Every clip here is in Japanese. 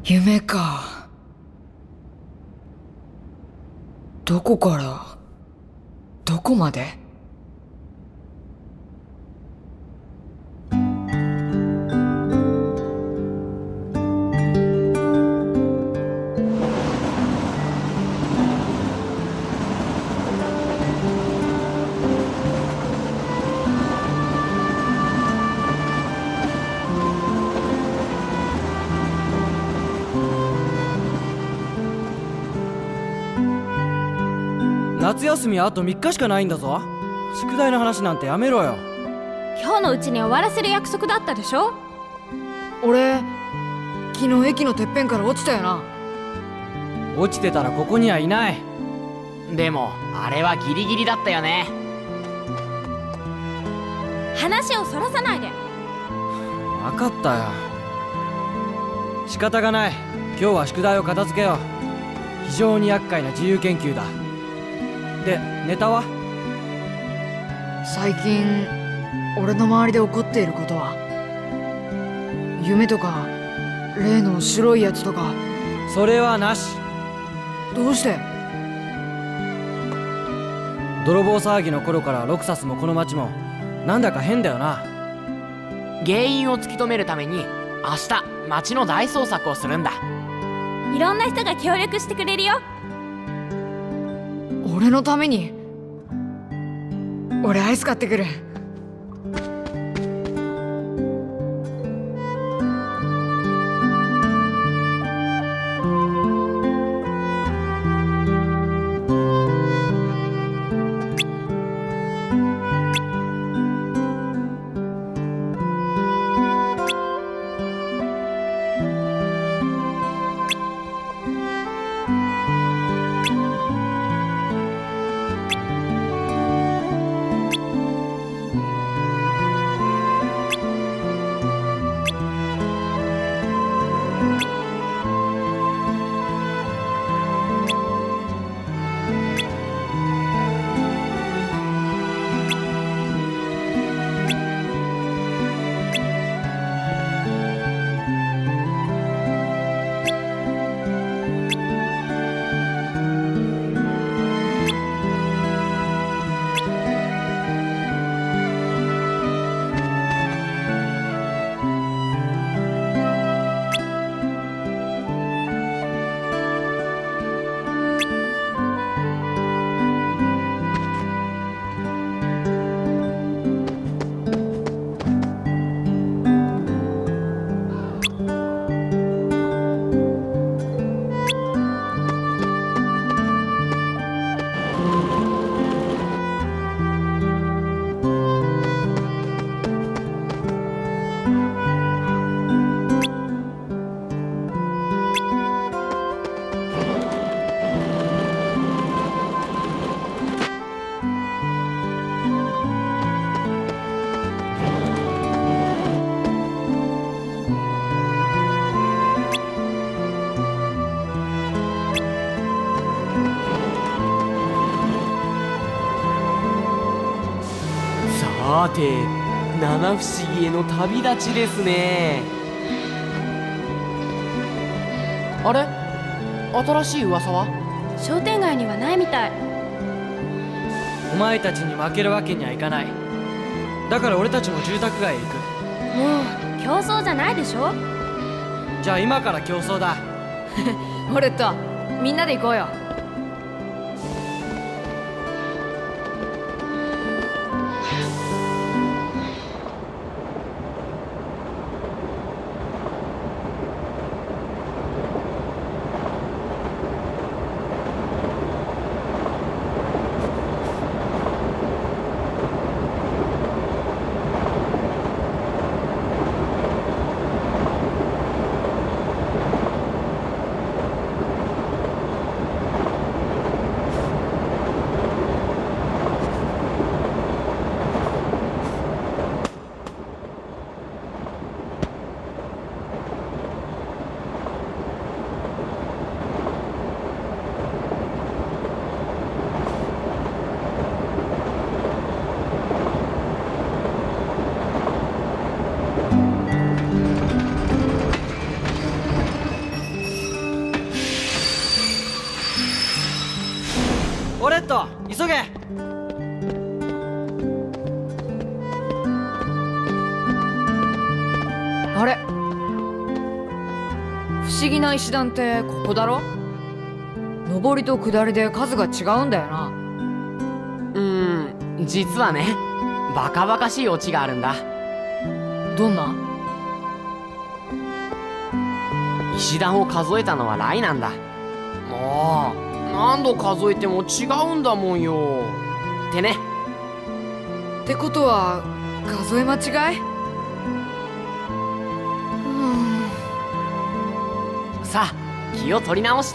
夢か。どこからどこまで？ 夏休みあと3日しかないんだぞ。宿題の話なんてやめろよ。 今日のうちに終わらせる約束だったでしょ。 俺昨日駅のてっぺんから落ちたよな。 落ちてたらここにはいない。 でもあれはギリギリだったよね。 話をそらさないで。 分かったよ。仕方がない。今日は宿題を片付けよう。非常に厄介な自由研究だ。で、ネタは？ 最近俺の周りで起こっていることは、夢とか例の白いやつとか。 それはなし。 どうして？ 泥棒騒ぎの頃からロクサスもこの町もなんだか変だよな。 原因を突き止めるために明日町の大捜索をするんだ。 いろんな人が協力してくれるよ。 俺のために？俺アイス買ってくる。 さて、七不思議への旅立ちですね。あれ、新しい噂は？ 商店街にはないみたい。 お前たちに負けるわけにはいかない。だから俺たちも住宅街へ行く。 もう競争じゃないでしょ。 じゃあ今から競争だ。 ホレット、みんなで行こうよ。 け。 あれ、不思議な石段ってここだろ。上りと下りで数が違うんだよな。 実はね、バカバカしいオチがあるんだ。 どんな？ 石段を数えたのはライなんだ。もう何度数えても違うんだもんよ。ってね。 ってことは数え間違い？ さあ、気を取り直して。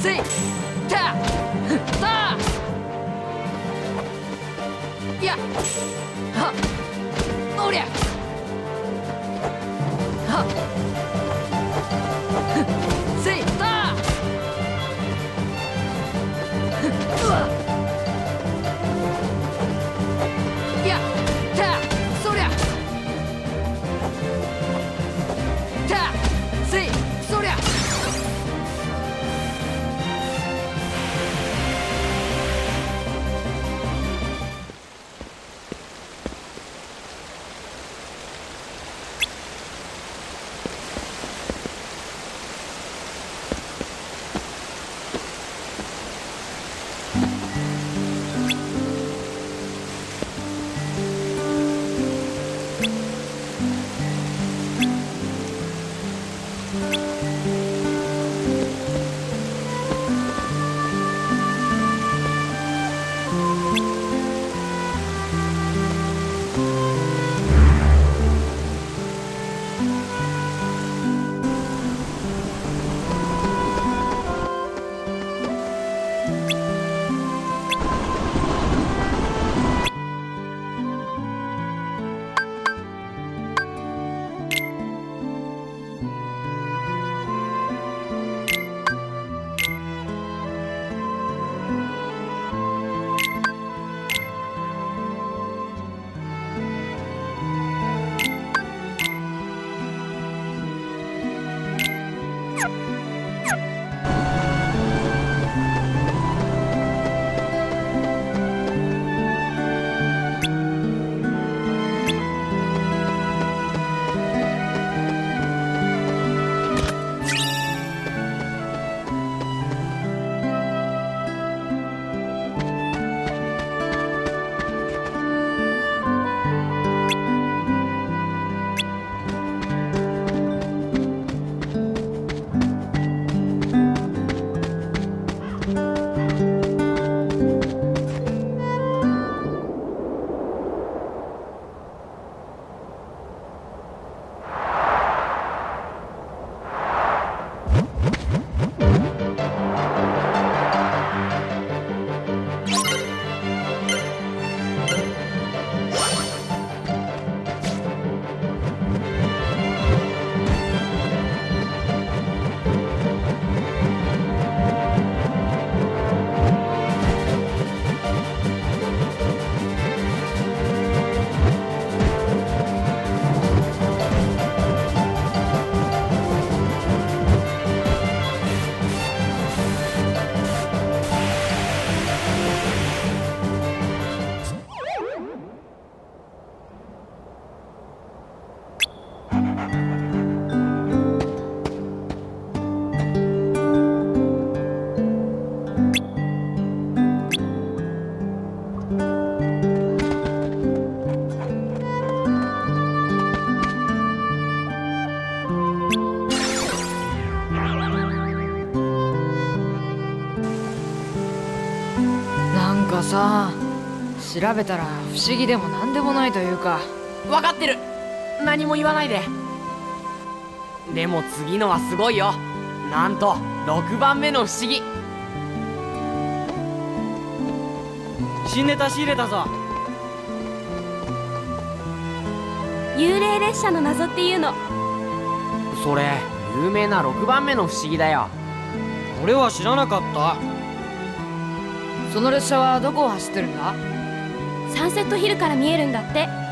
せいたたやはおりゃはせいたうわやたそりゃたせいそりゃさ調べたら不思議でも何でもないというか。 分かってる、何も言わないで。でも次のはすごいよ。なんと6番目の不思議。 新ネタ仕入れたぞ。 幽霊列車の謎っていうの。 それ有名な6番目の不思議だよ。 俺は知らなかった。 その列車はどこを走ってるんだ？ サンセットヒルから見えるんだって。